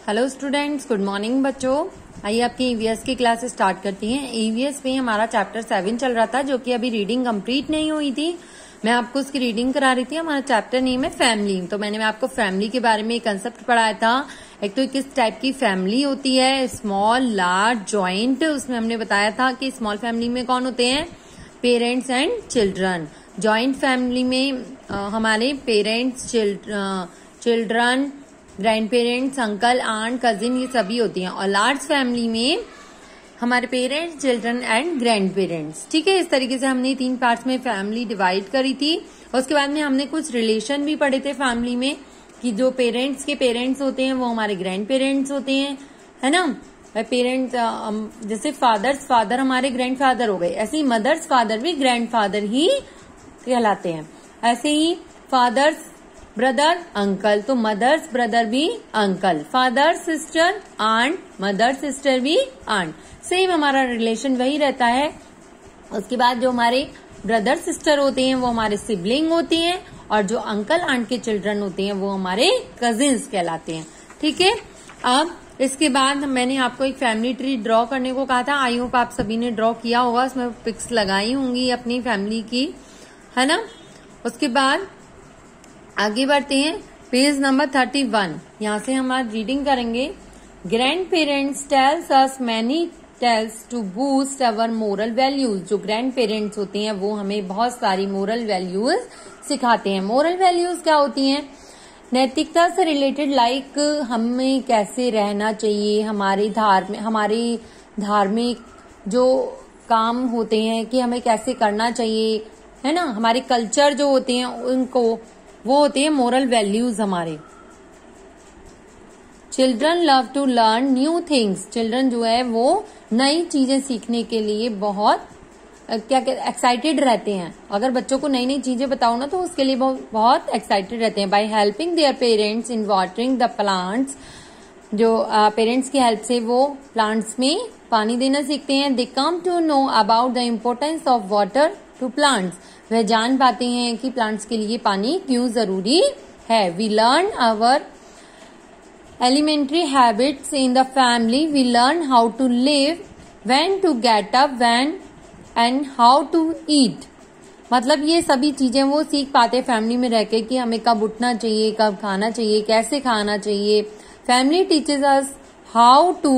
Hello students, good morning बच्चों। आइए आपकी ईवीएस की क्लास स्टार्ट करती हैं। ईवीएस में हमारा चैप्टर 7 चल रहा था, जो कि अभी रीडिंग कंप्लीट नहीं हुई थी। मैं आपको उसकी रीडिंग करा रही थी। हमारा चैप्टर नेम है फैमिली। तो मैंने आपको फैमिली के बारे में एक कंसेप्ट पढ़ाया था। एक तो किस टाइप की फैमिली होती है, स्मॉल, लार्ज, जॉइंट। उसमें हमने बताया था कि स्मॉल फैमिली में कौन होते हैं, parents and children. Joint family में हमारे parents, children, grand parents, uncle, aunt, cousin, ये सभी होती हैं। और लार्ज फैमिली में हमारे parents, children and grand parents. ठीक है, इस तरीके से हमने 3 पार्ट्स में फैमिली डिवाइड करी थी। और उसके बाद में हमने कुछ रिलेशन भी पढ़े थे फैमिली में, कि जो पेरेंट्स के पेरेंट्स होते हैं वो हमारे ग्रैंड पेरेंट्स होते हैं, है ना। पेरेंट्स जैसे फादर्स फादर हमारे ग्रैंड फादर हो गए, ऐसे ही मदर्स फादर भी ग्रैंड फादर ही कहलाते हैं। ऐसे ही फादर्स ब्रदर अंकल, तो मदर्स ब्रदर भी uncle, father sister aunt, mother sister भी आंट। सेम हमारा रिलेशन वही रहता है। उसके बाद जो हमारे ब्रदर सिस्टर होते हैं वो हमारे सिबलिंग होती हैं, और जो अंकल आंट के चिल्ड्रन होते हैं वो हमारे कजिन्स कहलाते हैं। ठीक है, अब इसके बाद मैंने आपको एक फैमिली ट्री ड्रॉ करने को कहा था। आई होप आप सभी ने ड्रॉ किया होगा, उसमें पिक्स लगाई होंगी अपनी फैमिली की, है ना। उसके बाद आगे बढ़ते हैं, पेज नंबर 31। यहाँ से हम आज रीडिंग करेंगे। Grand parents tells us many tales to boost our moral values. जो ग्रैंड पेरेंट्स होते हैं वो हमें बहुत सारी मोरल वैल्यूज सिखाते हैं। मोरल वैल्यूज क्या होती हैं? नैतिकता से रिलेटेड, लाइक हमें कैसे रहना चाहिए, हमारे धार्मिक जो काम होते हैं कि हमें कैसे करना चाहिए, है ना। हमारे कल्चर जो होते हैं उनको, वो होते हैं मोरल वैल्यूज हमारे। Children love to learn new things. Children जो है वो नई चीजें सीखने के लिए बहुत एक्साइटेड रहते हैं। अगर बच्चों को नई नई चीजें बताओ ना तो उसके लिए बहुत एक्साइटेड रहते हैं। By helping their parents in watering the plants. जो पेरेंट्स की हेल्प से वो प्लांट्स में पानी देना सीखते हैं। They come to know about the importance of water to plants. वह जान पाते हैं कि प्लांट्स के लिए पानी क्यों जरूरी है। We learn our elementary habits in the family. We learn how to live, when to get up, when and how to eat. मतलब ये सभी चीजें वो सीख पाते हैं फैमिली में रहकर, कि हमें कब उठना चाहिए, कब खाना चाहिए, कैसे खाना चाहिए। Family teaches us how to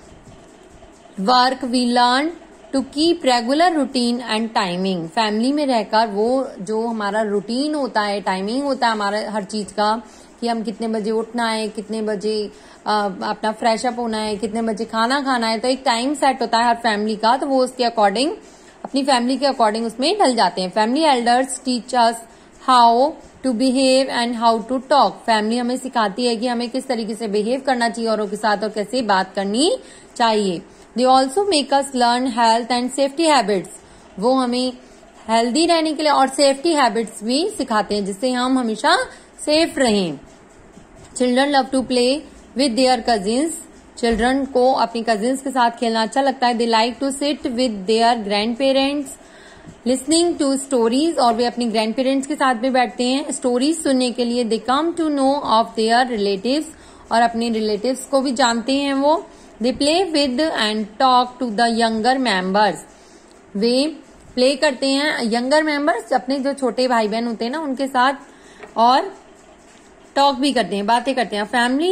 work. We learn to keep regular routine and timing. Family में रहकर वो जो हमारा रूटीन होता है, टाइमिंग होता है हमारा हर चीज का, कि हम कितने बजे उठना है, कितने बजे अपना फ्रेश अप होना है, कितने बजे खाना खाना है। तो एक टाइम सेट होता है हर फैमिली का, तो वो उसके अकॉर्डिंग, अपनी फैमिली के अकॉर्डिंग उसमें ढल जाते हैं। Family elders teach us how to behave and how to talk. Family हमें सिखाती है कि हमें किस तरीके से बिहेव करना चाहिए औरों के साथ, और कैसे बात करनी चाहिए। They also make us learn health and safety habits. वो हमें हेल्दी रहने के लिए और सेफ्टी हैबिट्स भी सिखाते हैं, जिससे हम हमेशा सेफ रहें। Children love to play with their cousins. Children को अपनी कजिन्स के साथ खेलना अच्छा लगता है। They like to sit with their grand parents listening to stories. और वे अपने ग्रैंड पेरेंट्स के साथ भी बैठते हैं स्टोरीज सुनने के लिए। They come to know of their relatives. और अपने रिलेटिव्स को भी जानते हैं वो। They play with and talk to the younger members. वे प्ले करते हैं यंगर मेंबर्स, अपने जो छोटे भाई बहन होते हैं ना उनके साथ, और टॉक भी करते हैं, बातें करते हैं। Family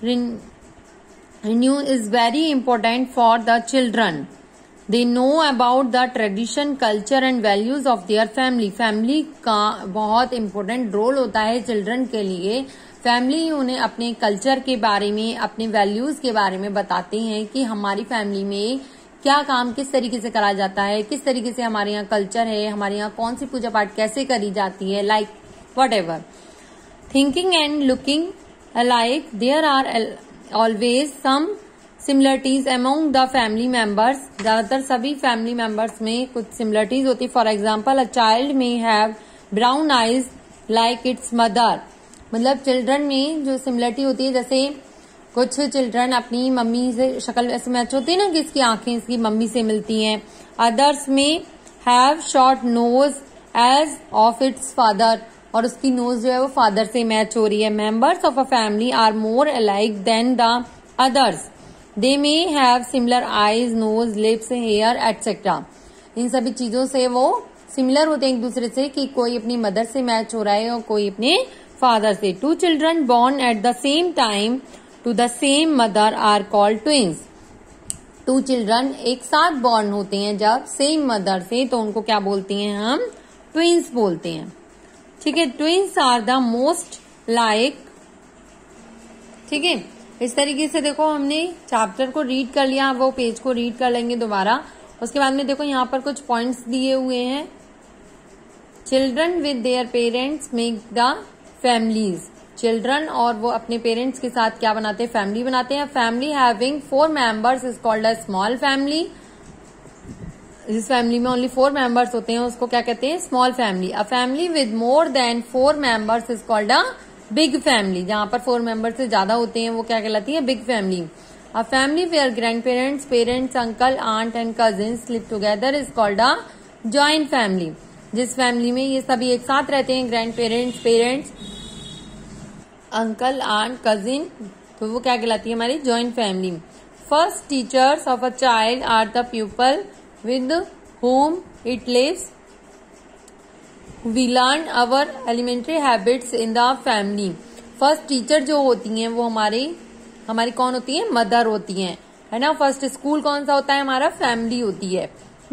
renew is very important for the children. They know about the tradition, culture and values of their family. Family का बहुत इंपॉर्टेंट रोल होता है चिल्ड्रन के लिए। फैमिली उन्हें अपने कल्चर के बारे में, अपने वैल्यूज के बारे में बताते हैं कि हमारी फैमिली में क्या काम किस तरीके से करा जाता है, किस तरीके से हमारे यहाँ कल्चर है, हमारे यहाँ कौन सी पूजा पाठ कैसे करी जाती है, like whatever. Thinking and looking alike, there are always some similarities among the family members. ज्यादातर सभी फैमिली मेंबर्स में कुछ सिमिलरिटीज होती। For example, a child may have brown eyes like its mother. मतलब चिल्ड्रन में जो similarity होती है, जैसे कुछ चिल्ड्रन अपनी मम्मी से शक्ल ऐसे मैच होती है ना, कि इसकी आंखें इसकी मम्मी से मिलती हैं। Others may have short nose as of its father. और उसकी नोज जो है वो फादर से मैच हो रही है। Members of a family are more alike than the others they may have similar eyes, nose, lips, hair etcetera. इन सभी चीजों से वो सिमिलर होते हैं एक दूसरे से कि कोई अपनी मदर से मैच हो रहा है और कोई अपने फादर से। Two children born at the same time to the same mother are called twins. Two children एक साथ बॉर्न होते हैं जब सेम मदर से, तो उनको क्या बोलते हैं हम? ट्विंस बोलते हैं। ठीक है, twins are the most like. ठीक है, इस तरीके से देखो हमने चैप्टर को रीड कर लिया, वो पेज को रीड कर लेंगे दोबारा। उसके बाद में देखो यहाँ पर कुछ पॉइंट्स दिए हुए हैं। Children with their parents make the families. Children और वो अपने पेरेंट्स के साथ क्या बनाते हैं? फैमिली बनाते हैं। Family having 4 members is called a small family. जिस फैमिली में ओनली 4 मेंबर्स होते हैं उसको क्या कहते हैं? Small family. A family with more than 4 members is called a big family. जहां पर 4 मेंबर्स से ज्यादा होते हैं वो क्या कहलाती है? Big family. A family where grand parents, parents, uncle, aunt and cousins live together is called a joint family. जिस फैमिली में ये सभी एक साथ रहते हैं, grand parents, parents, uncle, aunt, cousin, तो वो क्या कहलाती है? हमारी joint family. First teachers of a child are the people with whom it lives. We learn our elementary habits in the family. First teacher जो होती हैं वो हमारी कौन होती है? मदर होती हैं, है ना। फर्स्ट स्कूल कौन सा होता है? हमारा फैमिली होती है।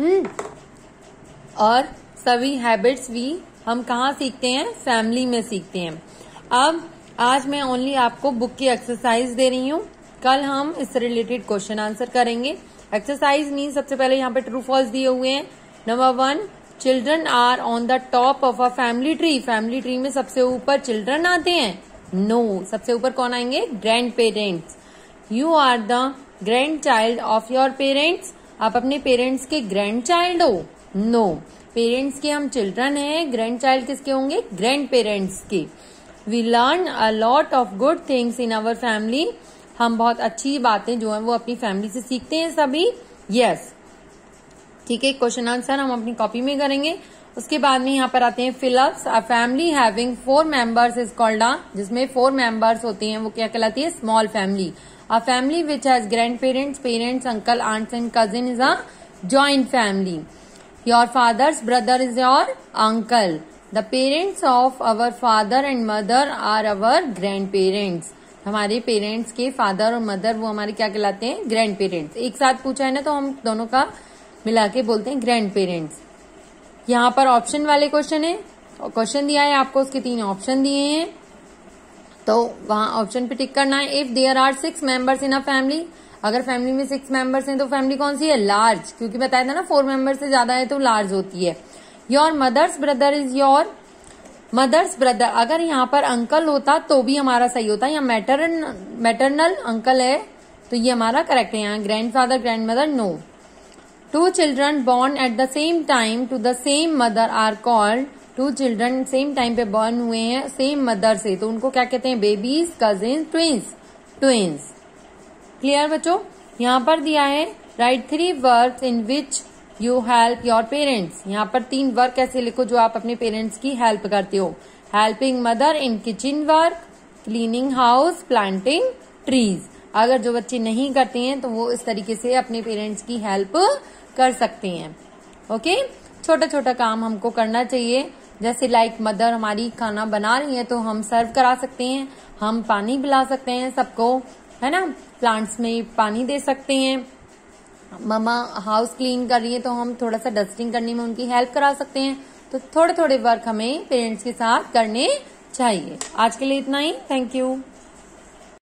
और सभी हैबिट्स भी हम कहाँ सीखते हैं? फैमिली में सीखते हैं। अब आज मैं ओनली आपको बुक की एक्सरसाइज दे रही हूँ, कल हम इससे रिलेटेड क्वेश्चन आंसर करेंगे। एक्सरसाइज मीन सबसे पहले यहाँ पे ट्रू फॉल्स दिए हुए हैं। Number 1, children are on the top of a family tree. Family tree में सबसे ऊपर चिल्ड्रन आते हैं? नो, सबसे ऊपर कौन आएंगे? Grand parents. You are the grand child of your parents. आप अपने पेरेंट्स के ग्रैंड चाइल्ड हो? नो, पेरेंट्स के हम चिल्ड्रन हैं, ग्रैंड चाइल्ड किसके होंगे? ग्रैंड पेरेंट्स के। We learn a lot of good things in our family. हम बहुत अच्छी बातें जो है वो अपनी फैमिली से सीखते हैं सभी। यस, ठीक है। क्वेश्चन आंसर हम अपनी कॉपी में करेंगे। उसके बाद में यहाँ पर आते हैं fill ups. A family having 4 members is called a, जिसमें 4 मेंबर्स होते हैं वो क्या कहलाती है? Small family. A family which has grand parents, parents, uncle, aunts and cousin is a joint family. Your father's brother is your uncle. The parents of our father and mother are our grand parents. हमारे parents के father और mother वो हमारे क्या कहलाते हैं? Grand parents. एक साथ पूछा है ना, तो हम दोनों का मिला के बोलते हैं ग्रैंड पेरेंट्स। यहाँ पर ऑप्शन वाले क्वेश्चन है, क्वेश्चन दिया है आपको, उसके 3 ऑप्शन दिए हैं, तो वहां ऑप्शन पे टिक करना है। If there are 6 members in a family, अगर फैमिली में 6 मेंबर्स हैं तो फैमिली कौन सी है? लार्ज, क्योंकि बताया था ना 4 मेंबर से ज्यादा है तो लार्ज होती है। Your mother's brother is your mother's brother. अगर यहाँ पर अंकल होता तो भी हमारा सही होता, यहाँ मैटरनल अंकल है तो ये हमारा करेक्ट है। यहाँ grand father, grand mother, no. 2 children born at the same time to the same mother are called. 2 children same time पे बॉर्न हुए हैं सेम मदर से, तो उनको क्या कहते हैं? Babies, cousin, twins. Twins. Clear बच्चों? यहाँ पर दिया है right 3 words in which you help your parents. यहाँ पर 3 वर्क ऐसे लिखो जो आप अपने पेरेंट्स की हेल्प करते हो। Helping mother in kitchen work, cleaning house, planting trees. अगर जो बच्चे नहीं करते हैं तो वो इस तरीके से अपने पेरेंट्स की हेल्प कर सकते हैं। ओके, छोटा छोटा काम हमको करना चाहिए। जैसे लाइक मदर हमारी खाना बना रही है तो हम सर्व करा सकते हैं, हम पानी पिला सकते हैं सबको, है ना। प्लांट्स में पानी दे सकते हैं। मम्मा हाउस क्लीन कर रही है तो हम थोड़ा सा डस्टिंग करने में उनकी हेल्प करा सकते हैं। तो थोड़े थोड़े वर्क हमें पेरेंट्स के साथ करने चाहिए। आज के लिए इतना ही। Thank you.